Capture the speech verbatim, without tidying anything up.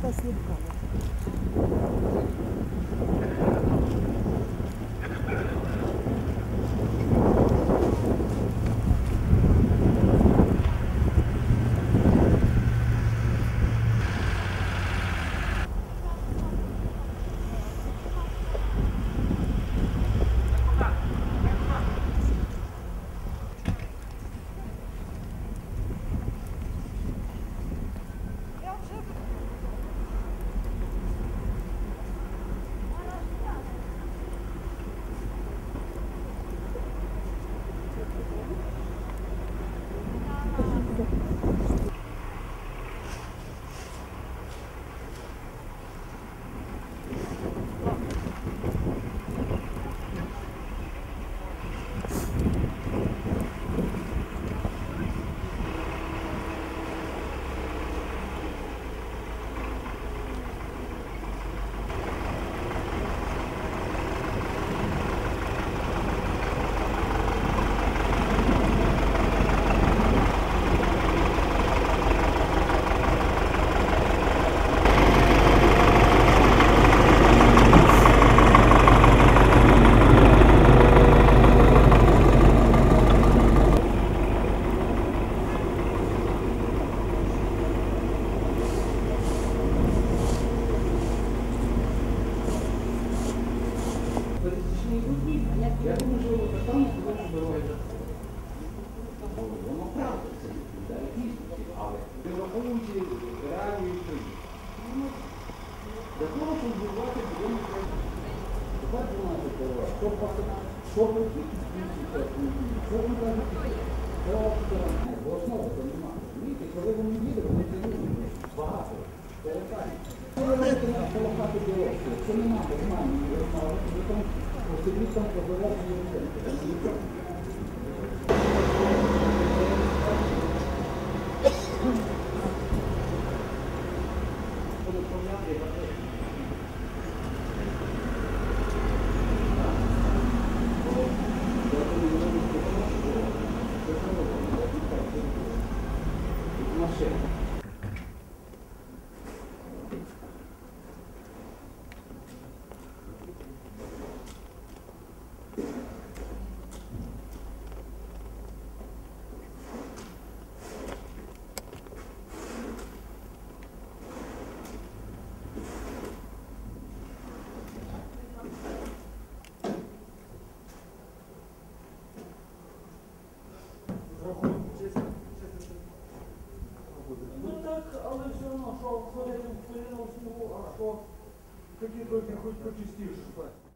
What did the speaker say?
Дівчата слідками. Я думаю, що питання воно здоров'я. Воно правда, це відповідає дійсності, але враховуючи реальну відповідь. Для того, щоб будувати будинок, тепер дванадцять дорога. Що пасина, що які збільшуються автомобілі, що ви кажете, що автомобілі, бо основа це немає. Розумієте, коли вони їдуть, вони цінують багато, перетають. Коли ви маєте полохати дорогу, якщо немає нормальної розмови, ви там посидіть там позавершення будинку. Машина. Ну так, але все одно, що ходити в коліно в снігу, а що такі трохи хоч почистіше.